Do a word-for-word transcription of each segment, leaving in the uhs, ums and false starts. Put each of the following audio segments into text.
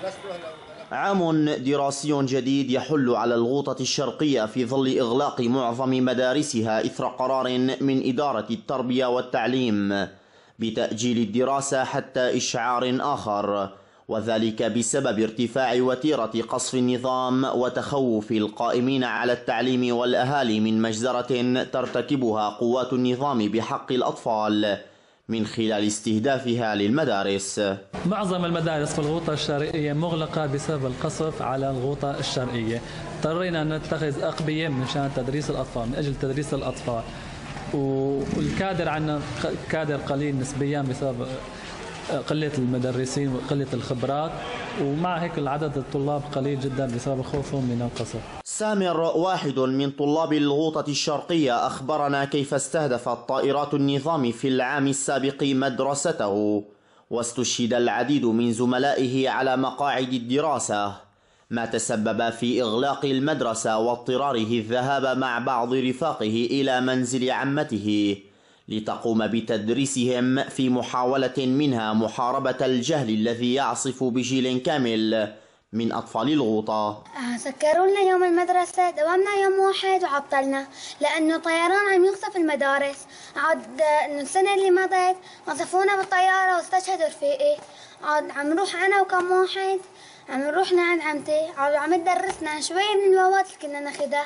عام دراسي جديد يحل على الغوطة الشرقية في ظل إغلاق معظم مدارسها إثر قرار من إدارة التربية والتعليم بتأجيل الدراسة حتى إشعار آخر، وذلك بسبب ارتفاع وتيرة قصف النظام وتخوف القائمين على التعليم والأهالي من مجزرة ترتكبها قوات النظام بحق الأطفال من خلال استهدافها للمدارس. معظم المدارس في الغوطة الشرقية مغلقة بسبب القصف على الغوطة الشرقية. اضطرينا أن نتخذ أقبية من شان تدريس الأطفال، من أجل تدريس الأطفال، والكادر عنا كادر قليل نسبيا بسبب قلة المدرسين وقلة الخبرات، ومع هيك العدد الطلاب قليل جدا بسبب خوفهم من القصف. سامر واحد من طلاب الغوطة الشرقية أخبرنا كيف استهدفت طائرات النظام في العام السابق مدرسته، واستشهد العديد من زملائه على مقاعد الدراسة، ما تسبب في إغلاق المدرسة واضطراره الذهاب مع بعض رفاقه إلى منزل عمته لتقوم بتدريسهم في محاولة منها محاربة الجهل الذي يعصف بجيل كامل من أطفال الغوطة. سكروا لنا يوم المدرسة، دوامنا يوم واحد وعطلنا لأنه طيران عم يقصف المدارس. عاد السنة اللي مضت قصفونا بالطيارة واستشهد رفيقي. عاد عم نروح أنا وكم واحد عم نروح عند عمتي، عاد عم تدرسنا شوية من المواد اللي كنا ناخدها،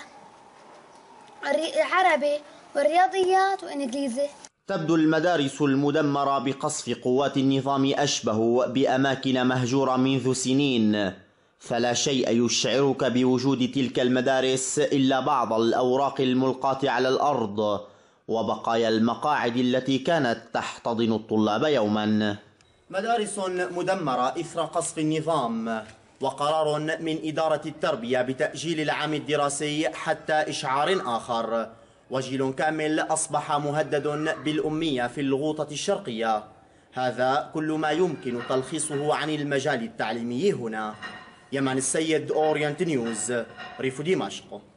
العربي والرياضيات وإنجليزي. تبدو المدارس المدمرة بقصف قوات النظام أشبه بأماكن مهجورة منذ سنين، فلا شيء يشعرك بوجود تلك المدارس إلا بعض الأوراق الملقاة على الأرض وبقايا المقاعد التي كانت تحتضن الطلاب يوما. مدارس مدمرة إثر قصف النظام، وقرار من إدارة التربية بتأجيل العام الدراسي حتى إشعار آخر، وجيل كامل أصبح مهدد بالأمية في الغوطة الشرقية. هذا كل ما يمكن تلخيصه عن المجال التعليمي هنا. يمان السيد، أورينت نيوز، ريف دمشق.